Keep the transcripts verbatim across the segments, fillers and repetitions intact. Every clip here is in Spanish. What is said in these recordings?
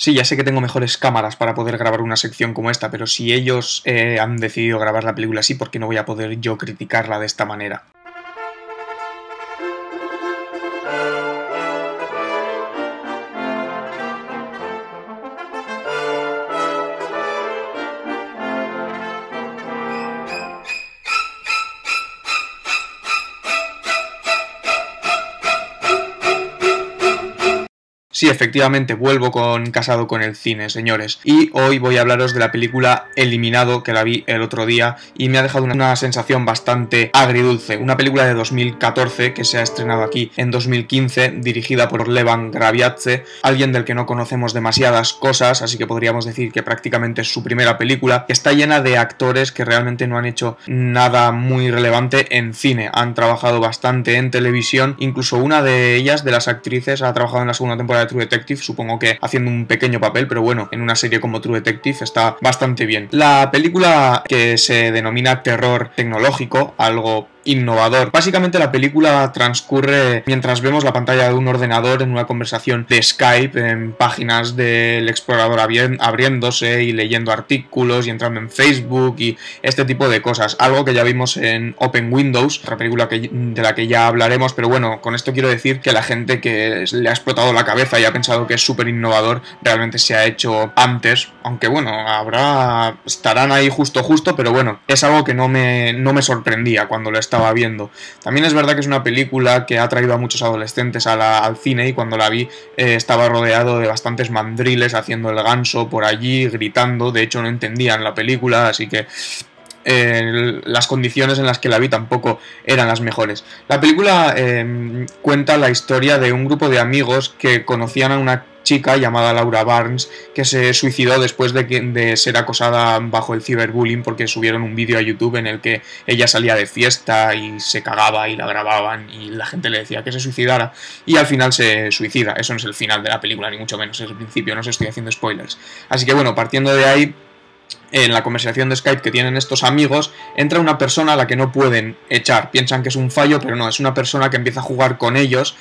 Sí, ya sé que tengo mejores cámaras para poder grabar una sección como esta, pero si ellos eh, han decidido grabar la película así, ¿por qué no voy a poder yo criticarla de esta manera? Sí, efectivamente, vuelvo con Casado con el cine, señores. Y hoy voy a hablaros de la película Eliminado, que la vi el otro día y me ha dejado una, una sensación bastante agridulce. Una película de dos mil catorce que se ha estrenado aquí en dos mil quince, dirigida por Levan Graviadze, alguien del que no conocemos demasiadas cosas, así que podríamos decir que prácticamente es su primera película, que está llena de actores que realmente no han hecho nada muy relevante en cine. Han trabajado bastante en televisión, incluso una de ellas, de las actrices, ha trabajado en la segunda temporada de True Detective, supongo que haciendo un pequeño papel, pero bueno, en una serie como True Detective está bastante bien. La película, que se denomina terror tecnológico, algo innovador. Básicamente la película transcurre mientras vemos la pantalla de un ordenador en una conversación de Skype, en páginas del explorador abriéndose y leyendo artículos y entrando en Facebook y este tipo de cosas. Algo que ya vimos en Open Windows, otra película que, de la que ya hablaremos, pero bueno, con esto quiero decir que la gente que le ha explotado la cabeza y ha pensado que es súper innovador realmente se ha hecho antes, aunque bueno, habrá estarán ahí justo justo, pero bueno, es algo que no me, no me sorprendía cuando lo estaba viendo. También es verdad que es una película que ha traído a muchos adolescentes a la, al cine, y cuando la vi eh, estaba rodeado de bastantes mandriles haciendo el ganso por allí, gritando. De hecho no entendían la película, así que Eh, las condiciones en las que la vi tampoco eran las mejores. La película eh, cuenta la historia de un grupo de amigos que conocían a una chica llamada Laura Barnes, que se suicidó después de, que, de ser acosada bajo el ciberbullying, porque subieron un vídeo a YouTube en el que ella salía de fiesta y se cagaba y la grababan y la gente le decía que se suicidara, y al final se suicida. Eso no es el final de la película, ni mucho menos, es el principio, no os estoy haciendo spoilers. Así que bueno, partiendo de ahí, en la conversación de Skype que tienen estos amigos, entra una persona a la que no pueden echar. Piensan que es un fallo, pero no, es una persona que empieza a jugar con ellos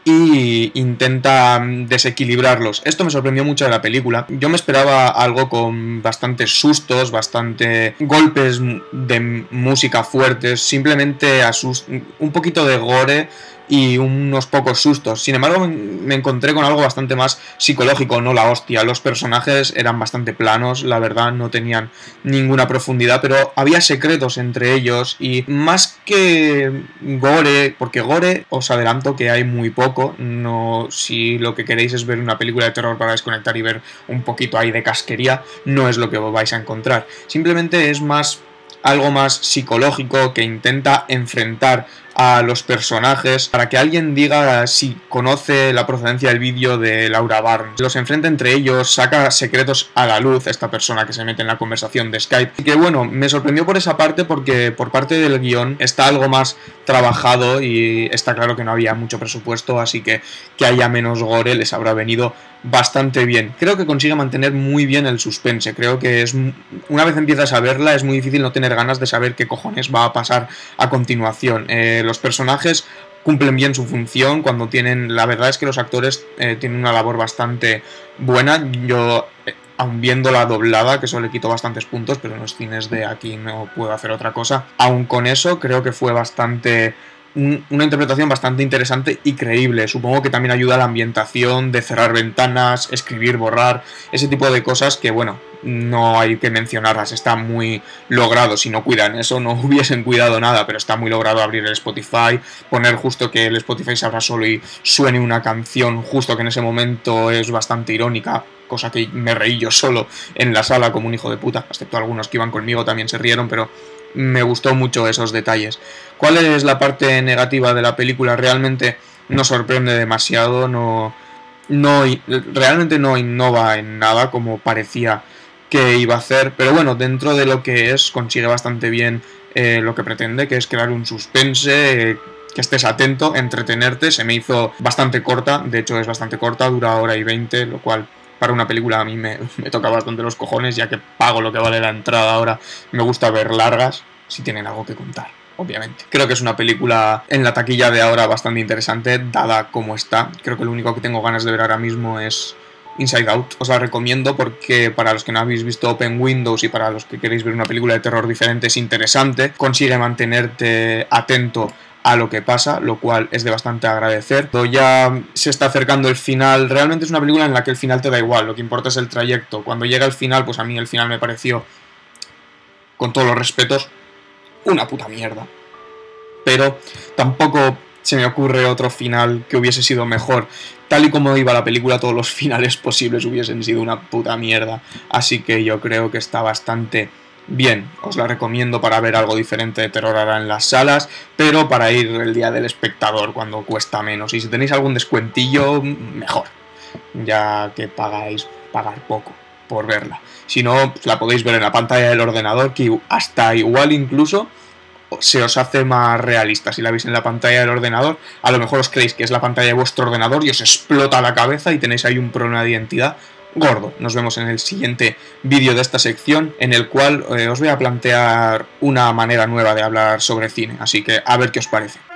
y intenta desequilibrarlos. Esto me sorprendió mucho de la película. Yo me esperaba algo con bastantes sustos, bastante golpes de música fuertes, simplemente asust un poquito de gore y unos pocos sustos. Sin embargo, me encontré con algo bastante más psicológico, no la hostia. Los personajes eran bastante planos, la verdad, no tenían ninguna profundidad, pero había secretos entre ellos, y más que gore, porque gore os adelanto que hay muy poco. No, si lo que queréis es ver una película de terror para desconectar y ver un poquito ahí de casquería, no es lo que vais a encontrar. Simplemente es más algo más psicológico, que intenta enfrentar a los personajes para que alguien diga si conoce la procedencia del vídeo de Laura Barnes. Los enfrenta entre ellos, saca secretos a la luz esta persona que se mete en la conversación de Skype. Y que bueno, me sorprendió por esa parte, porque por parte del guión está algo más trabajado y está claro que no había mucho presupuesto, así que que haya menos gore les habrá venido bastante bien. Creo que consigue mantener muy bien el suspense. Creo que es, una vez empiezas a verla, es muy difícil no tener ganas de saber qué cojones va a pasar a continuación. Eh, los personajes cumplen bien su función cuando tienen... La verdad es que los actores eh, tienen una labor bastante buena. Yo, eh, aun viéndola doblada, que eso le quito bastantes puntos, pero en los cines de aquí no puedo hacer otra cosa, aun con eso creo que fue bastante... una interpretación bastante interesante y creíble. Supongo que también ayuda a la ambientación de cerrar ventanas, escribir, borrar, ese tipo de cosas que, bueno, no hay que mencionarlas, está muy logrado. Si no cuidan eso, no hubiesen cuidado nada, pero está muy logrado abrir el Spotify, poner justo que el Spotify se abra solo y suene una canción justo que en ese momento es bastante irónica, cosa que me reí yo solo en la sala como un hijo de puta, excepto algunos que iban conmigo también se rieron, pero me gustó mucho esos detalles. ¿Cuál es la parte negativa de la película? Realmente no sorprende demasiado, no, no realmente no innova en nada como parecía que iba a hacer, pero bueno, dentro de lo que es, consigue bastante bien eh, lo que pretende, que es crear un suspense, eh, que estés atento, entretenerte. Se me hizo bastante corta, de hecho es bastante corta, dura hora y veinte, lo cual para una película a mí me, me toca bastante los cojones, ya que pago lo que vale la entrada ahora. Me gusta ver largas, si tienen algo que contar, obviamente. Creo que es una película en la taquilla de ahora bastante interesante, dada como está. Creo que lo único que tengo ganas de ver ahora mismo es Inside Out. Os la recomiendo porque para los que no habéis visto Open Windows y para los que queréis ver una película de terror diferente es interesante, consigue mantenerte atento a lo que pasa, lo cual es de bastante agradecer. Cuando ya se está acercando el final, realmente es una película en la que el final te da igual, lo que importa es el trayecto. Cuando llega el final, pues a mí el final me pareció, con todos los respetos, una puta mierda. Pero tampoco se me ocurre otro final que hubiese sido mejor. Tal y como iba la película, todos los finales posibles hubiesen sido una puta mierda. Así que yo creo que está bastante bien. Os la recomiendo para ver algo diferente de terror ahora en las salas, pero para ir el día del espectador cuando cuesta menos. Y si tenéis algún descuentillo, mejor. Ya que pagáis pagar poco por verla. Si no, la podéis ver en la pantalla del ordenador, que hasta igual incluso se os hace más realista. Si la veis en la pantalla del ordenador, a lo mejor os creéis que es la pantalla de vuestro ordenador y os explota la cabeza y tenéis ahí un problema de identidad gordo. Nos vemos en el siguiente vídeo de esta sección, en el cual eh, os voy a plantear una manera nueva de hablar sobre cine, así que a ver qué os parece.